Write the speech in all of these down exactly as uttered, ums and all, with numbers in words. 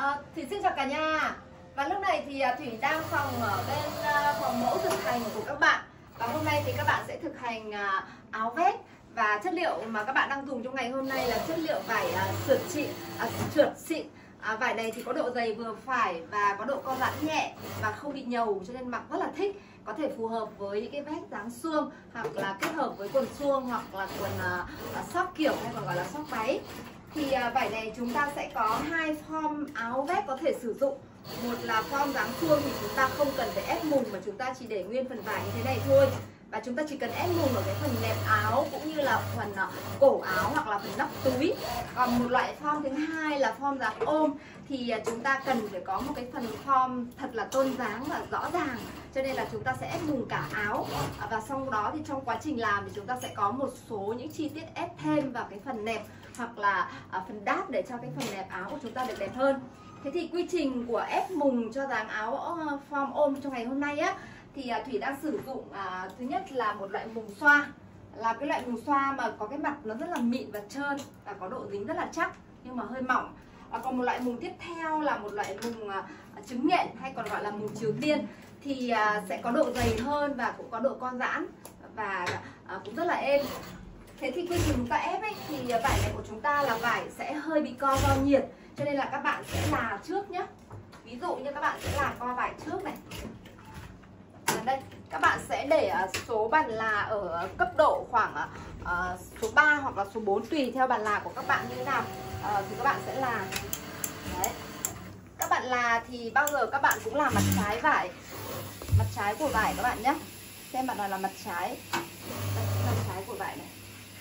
À, thì xin chào cả nhà. Và lúc này thì Thủy đang phòng ở bên phòng mẫu thực hành của các bạn. Và hôm nay thì các bạn sẽ thực hành áo vest. Và chất liệu mà các bạn đang dùng trong ngày hôm nay là chất liệu vải trượt xịn, à, trượt xịn. À, vải này thì có độ dày vừa phải và có độ co giãn nhẹ và không bị nhầu, cho nên mặc rất là thích. Có thể phù hợp với những cái vest dáng suông hoặc là kết hợp với quần suông hoặc là quần uh, short kiểu hay còn gọi là short váy. Thì uh, vải này chúng ta sẽ có hai form áo vest có thể sử dụng. Một là form dáng suông thì chúng ta không cần phải ép mùng mà chúng ta chỉ để nguyên phần vải như thế này thôi. Và chúng ta chỉ cần ép mùng ở cái phần nẹp áo cũng như là phần uh, cổ áo hoặc là phần nắp túi. Còn một loại form thứ hai là form dáng ôm thì uh, chúng ta cần phải có một cái phần form thật là tôn dáng và rõ ràng. Cho nên là chúng ta sẽ ép mùng cả áo. uh, Và sau đó thì trong quá trình làm thì chúng ta sẽ có một số những chi tiết ép thêm vào cái phần nẹp hoặc là uh, phần đáp để cho cái phần nẹp áo của chúng ta được đẹp hơn. Thế thì quy trình của ép mùng cho dáng áo uh, form ôm trong ngày hôm nay á thì uh, Thủy đang sử dụng uh, thứ nhất là một loại mùng xoa, là cái loại mùng xoa mà có cái mặt nó rất là mịn và trơn và có độ dính rất là chắc nhưng mà hơi mỏng. Và còn một loại mùng tiếp theo là một loại mùng uh, trứng nhện hay còn gọi là mùng Triều Tiên thì uh, sẽ có độ dày hơn và cũng có độ co giãn và uh, cũng rất là êm. Thế thì khi chúng ta ép ấy, thì vải này của chúng ta là vải sẽ hơi bị co do nhiệt, cho nên là các bạn sẽ là trước nhé. Ví dụ như các bạn sẽ là co vải trước này. Ở đây các bạn sẽ để số bàn là ở cấp độ khoảng uh, số ba hoặc là số bốn tùy theo bàn là của các bạn như thế nào. Uh, thì các bạn sẽ là đấy. Các bạn là thì bao giờ các bạn cũng làm mặt trái vải, mặt trái của vải các bạn nhé. Xem bạn nào là mặt trái. Đây, mặt trái của vải này.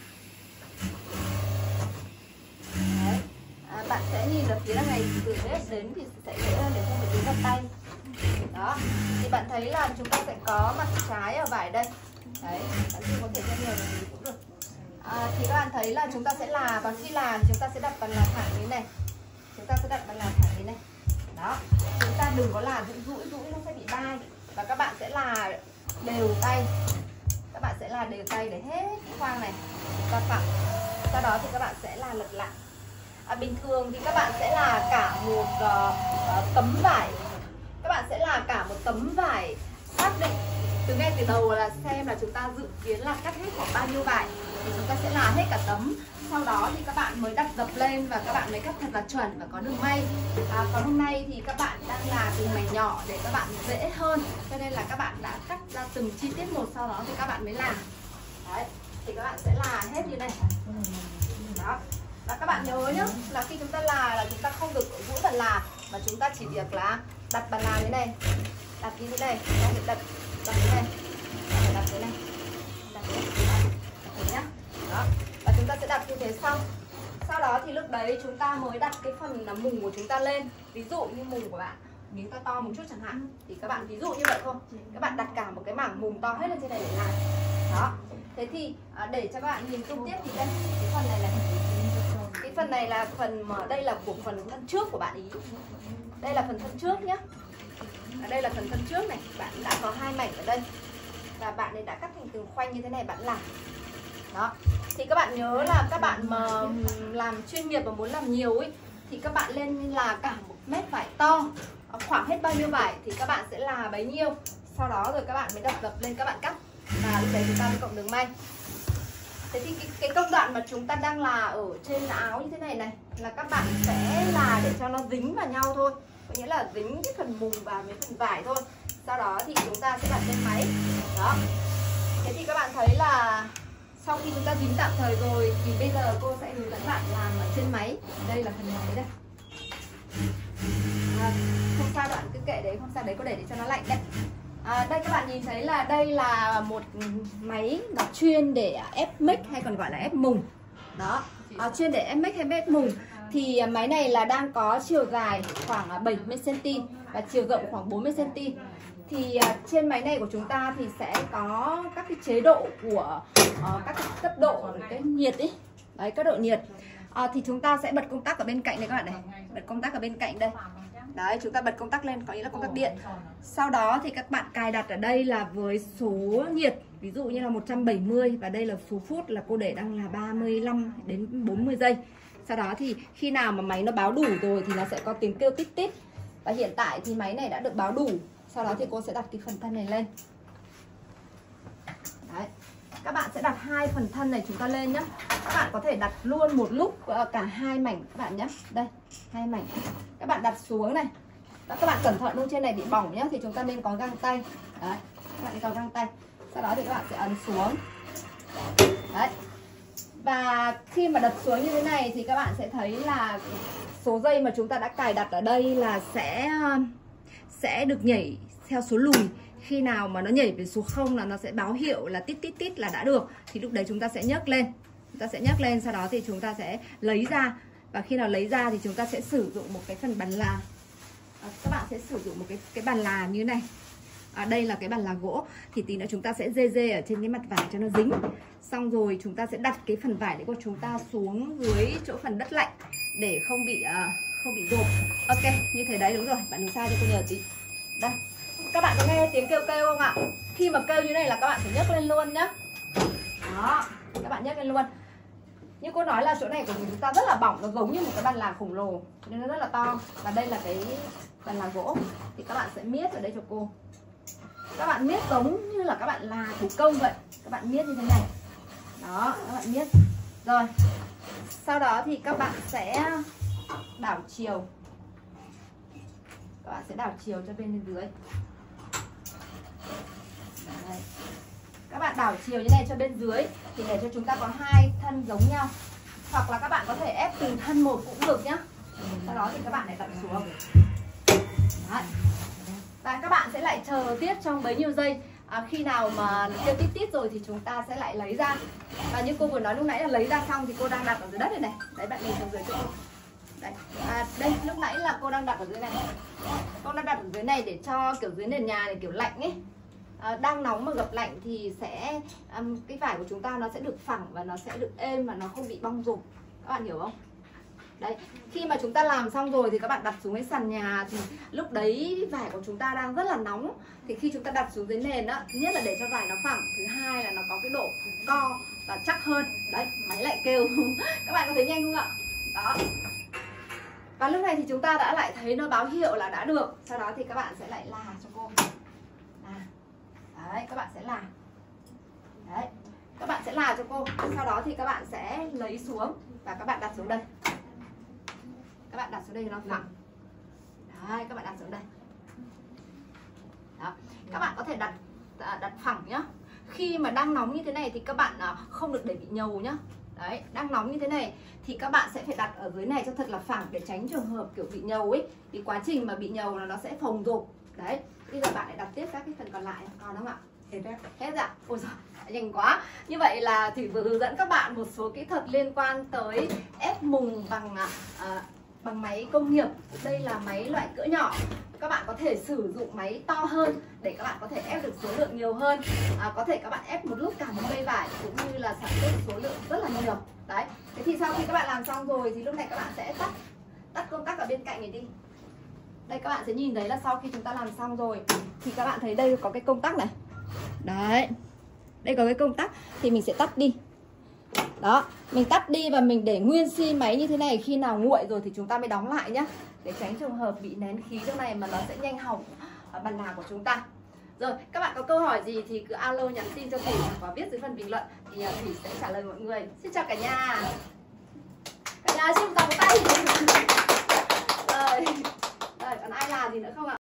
Đấy. À, bạn sẽ nhìn được phía này từ bếp đến thì sẽ dễ hơn để không phải dính vào tay. Đó, thì bạn thấy là chúng ta sẽ có mặt trái ở vải đây. Đấy, bạn chưa có thể cho nhiều là gì cũng được. À, thì các bạn thấy là chúng ta sẽ là, và khi làm chúng ta sẽ đặt bàn là thẳng như này. Chúng ta sẽ đặt bàn là thẳng như này. Đó, chúng ta đừng có làm rũi rũi rũi nó sẽ bị bay. Và các bạn sẽ là đều tay. Các bạn sẽ là đều tay để hết cái khoang này và phẳng. Sau đó thì các bạn sẽ là lật lại. À, bình thường thì các bạn sẽ là cả một uh, uh, tấm vải. Các bạn sẽ là cả một tấm vải xác định từ ngay từ đầu là xem là chúng ta dự kiến là cắt hết khoảng bao nhiêu vải thì chúng ta sẽ là hết cả tấm. Sau đó thì các bạn mới đặt dập lên và các bạn mới cắt thật là chuẩn và có đường may. À, còn hôm nay thì các bạn đang là từng mảnh nhỏ để các bạn dễ hơn, cho nên là các bạn đã cắt ra từng chi tiết một, sau đó thì các bạn mới làm. Đấy, thì các bạn sẽ là hết như này. Đó. Và các bạn nhớ nhá, là khi chúng ta là là chúng ta không được giữ bàn là mà chúng ta chỉ việc là đặt bàn là như này, đặt như thế này, đặt đặt như này, đặt thế này, đặt thế này, đặt nhá. Đó. Và chúng ta sẽ đặt như thế xong. Sau đó thì lúc đấy chúng ta mới đặt cái phần là mùng của chúng ta lên. Ví dụ như mùng của bạn miếng to to một chút chẳng hạn thì các bạn ví dụ như vậy thôi. Các bạn đặt cả một cái mảng mùng to hết lên trên này để làm. Đó. Thế thì để cho các bạn nhìn chung tiếp thì đây, cái phần này là cái phần này là phần mà đây là của phần thân trước của bạn ý. Đây là phần thân trước nhé. Ở đây là phần thân trước này, bạn đã có hai mảnh ở đây. Và bạn ấy đã cắt thành từng khoanh như thế này bạn làm. Đó. Thì các bạn nhớ là các bạn mà làm chuyên nghiệp và muốn làm nhiều ấy thì các bạn lên là cả một mét vải to. Khoảng hết bao nhiêu vải thì các bạn sẽ là bấy nhiêu. Sau đó rồi các bạn mới đặt dập lên các bạn cắt. Và lúc đấy chúng ta mới cộng đường may. Thế thì cái, cái công đoạn mà chúng ta đang là ở trên áo như thế này này là các bạn sẽ là để cho nó dính vào nhau thôi. Có nghĩa là dính cái phần mùng vào với phần vải thôi. Sau đó thì chúng ta sẽ đặt lên máy. Đó. Thế thì các bạn thấy là sau khi chúng ta dính tạm thời rồi thì bây giờ cô sẽ hướng dẫn bạn làm ở trên máy. Đây là phần máy đây. À, không sao bạn cứ kệ đấy, không sao đấy, cô để để cho nó lạnh đấy. À, đây các bạn nhìn thấy là đây là một máy nó chuyên để ép mic hay còn gọi là ép mùng. Đó, à, chuyên để ép mic hay ép mùng. Thì máy này là đang có chiều dài khoảng bảy mươi xăng ti mét và chiều rộng khoảng bốn mươi xăng ti mét. Thì uh, trên máy này của chúng ta thì sẽ có các cái chế độ của uh, các cái cấp độ cái nhiệt ấy. Đấy, cấp độ nhiệt. À, thì chúng ta sẽ bật công tắc ở bên cạnh đây các bạn này. Bật công tắc ở bên cạnh đây. Đấy, chúng ta bật công tắc lên, có nghĩa là công tắc điện. Sau đó thì các bạn cài đặt ở đây là với số nhiệt, ví dụ như là một trăm bảy mươi và đây là số phút là cô để đang là ba mươi lăm đến bốn mươi giây. Sau đó thì khi nào mà máy nó báo đủ rồi thì nó sẽ có tiếng kêu tít tít. Và hiện tại thì máy này đã được báo đủ. Sau đó thì cô sẽ đặt cái phần thân này lên. Đấy. Các bạn sẽ đặt hai phần thân này chúng ta lên nhé. Các bạn có thể đặt luôn một lúc cả hai mảnh các bạn nhé. Đây, hai mảnh. Các bạn đặt xuống này. Đó, các bạn cẩn thận luôn, trên này bị bỏng nhé, thì chúng ta nên có găng tay. Đấy, các bạn nên có găng tay. Sau đó thì các bạn sẽ ấn xuống. Đấy. Và khi mà đặt xuống như thế này thì các bạn sẽ thấy là số dây mà chúng ta đã cài đặt ở đây là sẽ sẽ được nhảy theo số lùi. Khi nào mà nó nhảy về số không là nó sẽ báo hiệu là tít tít tít là đã được. Thì lúc đấy chúng ta sẽ nhấc lên. Chúng ta sẽ nhấc lên, sau đó thì chúng ta sẽ lấy ra. Và khi nào lấy ra thì chúng ta sẽ sử dụng một cái phần bàn là. À, các bạn sẽ sử dụng một cái cái bàn là như thế này. À, đây là cái bàn là gỗ. Thì tí nữa chúng ta sẽ dê dê ở trên cái mặt vải cho nó dính. Xong rồi chúng ta sẽ đặt cái phần vải đấy của chúng ta xuống dưới chỗ phần đất lạnh để không bị uh, không bị rộp. Ok, như thế đấy, đúng rồi. Bạn đừng sai cho cô nhờ tí. Đây. Các bạn có nghe tiếng kêu kêu không ạ? Khi mà kêu như này là các bạn phải nhấc lên luôn nhá. Đó, các bạn nhấc lên luôn. Như cô nói là chỗ này của chúng ta rất là bỏng, nó giống như một cái bàn là khổng lồ nên nó rất là to. Và đây là cái bàn là gỗ. Thì các bạn sẽ miết ở đây cho cô. Các bạn miết giống như là các bạn là thủ công vậy. Các bạn miết như thế này. Đó, các bạn miết. Rồi. Sau đó thì các bạn sẽ đảo chiều. Các bạn sẽ đảo chiều cho bên bên dưới. Đấy. Các bạn đảo chiều như này cho bên dưới thì để cho chúng ta có hai thân giống nhau. Hoặc là các bạn có thể ép từng thân một cũng được nhá. Sau đó thì các bạn lại đặt xuống. Đấy. Và các bạn sẽ lại chờ tiếp trong bấy nhiêu giây. À, khi nào mà kêu tít tít rồi thì chúng ta sẽ lại lấy ra. Và như cô vừa nói lúc nãy là lấy ra xong thì cô đang đặt ở dưới đất này này. Đấy, bạn nhìn xuống dưới cho cô. Đấy. À, đây lúc nãy là cô đang đặt ở dưới này. Cô đang đặt ở dưới này để cho kiểu dưới nền nhà này kiểu lạnh ấy. À, đang nóng mà gặp lạnh thì sẽ um, cái vải của chúng ta nó sẽ được phẳng và nó sẽ được êm và nó không bị bong rộp. Các bạn hiểu không? Đấy, khi mà chúng ta làm xong rồi thì các bạn đặt xuống cái sàn nhà thì lúc đấy vải của chúng ta đang rất là nóng. Thì khi chúng ta đặt xuống dưới nền á, thứ nhất là để cho vải nó phẳng, thứ hai là nó có cái độ co và chắc hơn. Đấy, máy lại kêu. Các bạn có thấy nhanh không ạ? Đó. Và lúc này thì chúng ta đã lại thấy nó báo hiệu là đã được. Sau đó thì các bạn sẽ lại là cho cô. Là. Đấy, các bạn sẽ là. Đấy. Các bạn sẽ là cho cô. Sau đó thì các bạn sẽ lấy xuống và các bạn đặt xuống đây. Các bạn đặt xuống đây nó phẳng. Đấy, các bạn đặt xuống đây. Đó. Các bạn có thể đặt đặt phẳng nhá. Khi mà đang nóng như thế này thì các bạn không được để bị nhầu nhá. Đấy, đang nóng như thế này thì các bạn sẽ phải đặt ở dưới này cho thật là phẳng để tránh trường hợp kiểu bị nhầu ấy. Vì quá trình mà bị nhầu là nó sẽ phồng rộp. Đấy, bây giờ bạn lại đặt tiếp các cái phần còn lại. Còn không ạ? Hết rồi. Hết rồi. Ôi giời, nhanh quá. Như vậy là Thủy vừa hướng dẫn các bạn một số kỹ thuật liên quan tới ép mùng bằng à, bằng máy công nghiệp. Đây là máy loại cỡ nhỏ. Các bạn có thể sử dụng máy to hơn để các bạn có thể ép được số lượng nhiều hơn. À, có thể các bạn ép một lúc cả một cây vải cũng như là sản xuất số lượng rất là nhiều. Đấy. Thế thì sau khi các bạn làm xong rồi thì lúc này các bạn sẽ tắt tắt công tắc ở bên cạnh này đi. Đây, các bạn sẽ nhìn thấy là sau khi chúng ta làm xong rồi thì các bạn thấy đây có cái công tắc này. Đấy. Đây có cái công tắc thì mình sẽ tắt đi. Đó, mình tắt đi và mình để nguyên xi máy như thế này. Khi nào nguội rồi thì chúng ta mới đóng lại nhá. Để tránh trường hợp bị nén khí trong này mà nó sẽ nhanh hỏng bàn là của chúng ta. Rồi, các bạn có câu hỏi gì thì cứ alo nhắn tin cho Thủy và viết dưới phần bình luận thì Thủy sẽ trả lời mọi người. Xin chào cả nhà. Cả nhà xin tặng tay. Rồi, rồi còn ai làm gì nữa không ạ?